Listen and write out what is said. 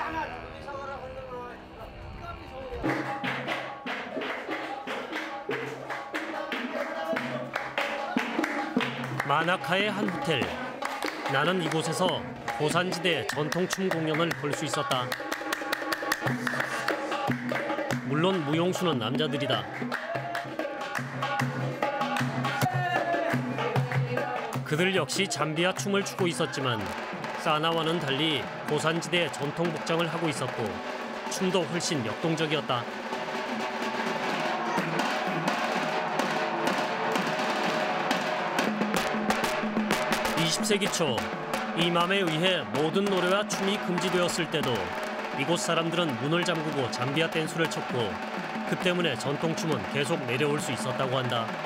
마나카의 한 호텔. 나는 이곳에서 고산지대의 전통춤 공연을 볼 수 있었다. 물론 무용수는 남자들이다. 그들 역시 잠비아 춤을 추고 있었지만 사나와는 달리 고산지대의 전통 복장을 하고 있었고 춤도 훨씬 역동적이었다. 20세기 초 이맘에 의해 모든 노래와 춤이 금지되었을 때도 이곳 사람들은 문을 잠그고 잠비아 댄스를 췄고 그 때문에 전통춤은 계속 내려올 수 있었다고 한다.